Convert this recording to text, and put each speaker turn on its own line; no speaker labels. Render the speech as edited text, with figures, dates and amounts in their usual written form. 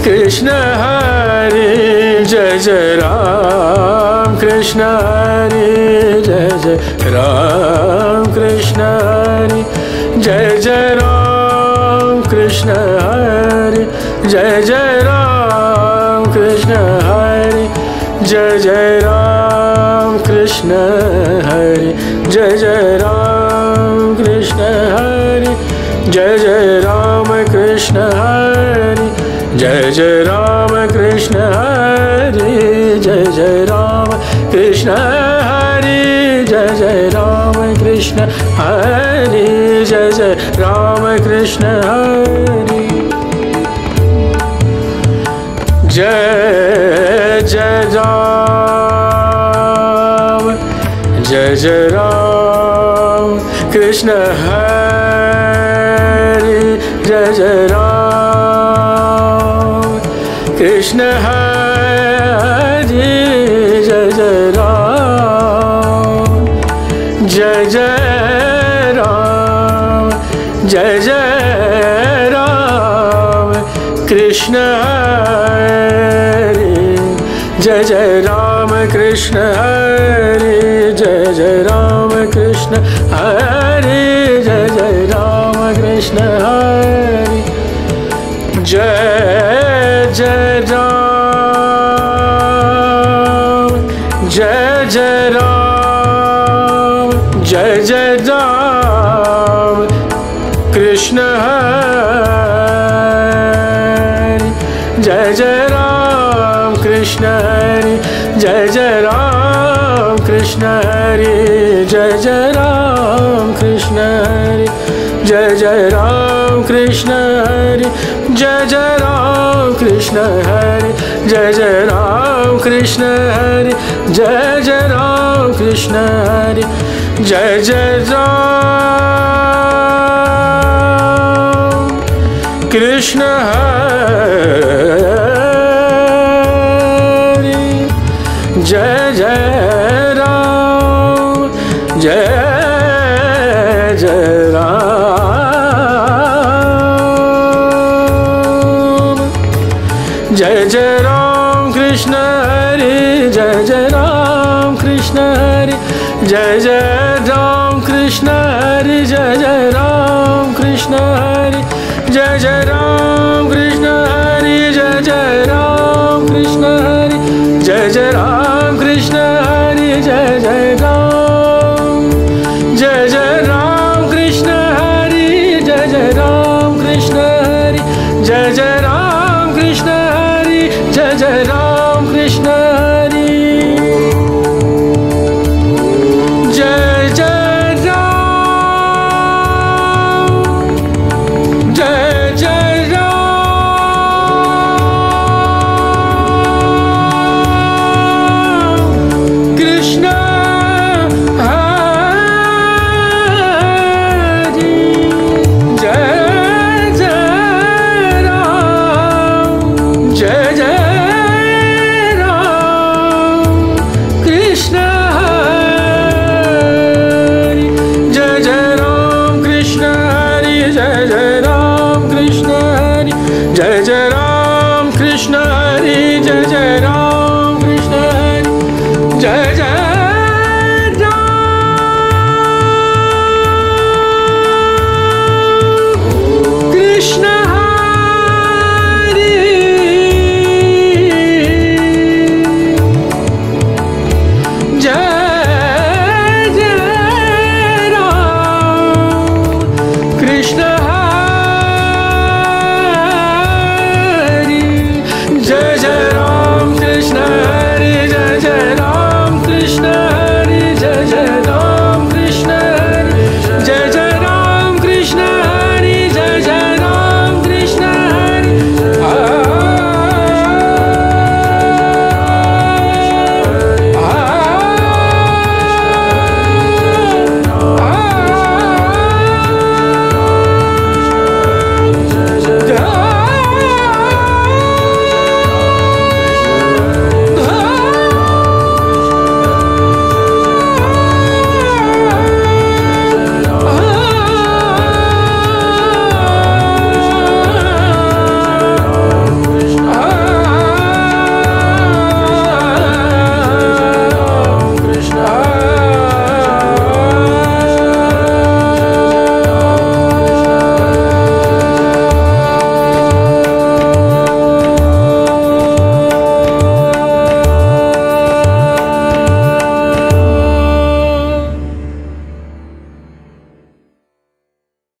कृष्ण हरे जय जय राम कृष्ण हरे जय जय राम कृष्ण हरे जय जय राम कृष्ण हरे जय जय राम कृष्ण हरे जय जय राम कृष्ण हरे जय जय राम कृष्ण हरे जय जय राम कृष्ण हरे जय जय राम कृष्ण हरे जय जय राम कृष्ण हरे जय जय राम कृष्ण हरे जय जय राम कृष्ण हरे जय जय राम जय जय राम कृष्ण हरे जय जय राम कृष्ण हरे जय जय राम जय जय राम जय जय राम कृष्ण हरे जय जय राम कृष्ण हरे जय जय राम कृष्ण हरे जय जय राम कृष्ण हरे जय जय राम जय जय राम जय जय राम कृष्ण हरे जय जय राम कृष्ण हरे जय जय राम कृष्ण हरे जय जय राम कृष्ण हरे जय जय राम कृष्ण हरे जय जय राम कृष्ण हरे जय जय राम कृष्ण हरे जय जय राम कृष्ण हरे जय जय राम कृष्ण हरे जय जय राम जय जय राम जय जय राम कृष्ण हरे जय जय राम कृष्ण हरे जय जय राम कृष्ण हरे जय जय राम कृष्ण हरे जय जय राम कृष्ण हरे जय जय राम कृष्ण हरे जय जय राम कृष्ण हरे जय जय राम जय जय राम कृष्ण हरे जय जय राम कृष्ण हरे जय जय राम